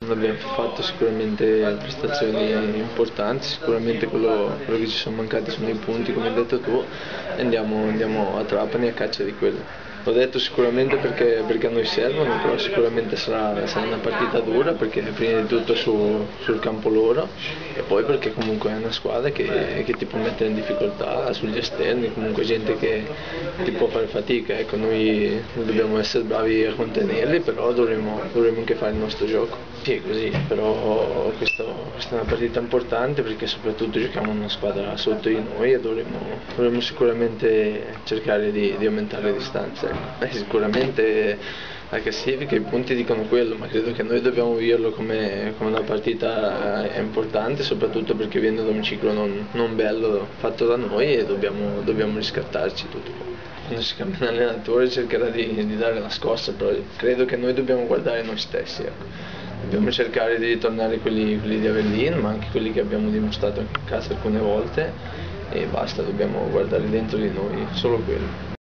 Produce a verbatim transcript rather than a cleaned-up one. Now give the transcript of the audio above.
Abbiamo fatto sicuramente prestazioni importanti, sicuramente quello, quello che ci sono mancati sono i punti come hai detto tu e andiamo, andiamo a Trapani a caccia di quello. L'ho detto sicuramente perché, perché a noi servono, però sicuramente sarà, sarà una partita dura perché prima di tutto su, sul campo loro e poi perché comunque è una squadra che, che ti può mettere in difficoltà sugli esterni, comunque gente che ti può fare fatica, ecco, noi dobbiamo essere bravi a contenerli, però dovremo, dovremo anche fare il nostro gioco. Sì, così, però questo, questa è una partita importante perché soprattutto giochiamo una squadra sotto di noi e dovremo, dovremo sicuramente cercare di, di aumentare le distanze. Ecco. Eh, sicuramente la classifica, i punti dicono quello, ma credo che noi dobbiamo viverlo come, come una partita eh, importante, soprattutto perché viene da un ciclo non, non bello fatto da noi e dobbiamo, dobbiamo riscattarci tutto. Quando si cambia un allenatore cercherà di, di dare la scossa, però credo che noi dobbiamo guardare noi stessi. Ecco. Dobbiamo cercare di ritornare quelli, quelli di Avellino, ma anche quelli che abbiamo dimostrato anche in casa alcune volte e basta, dobbiamo guardare dentro di noi, solo quello.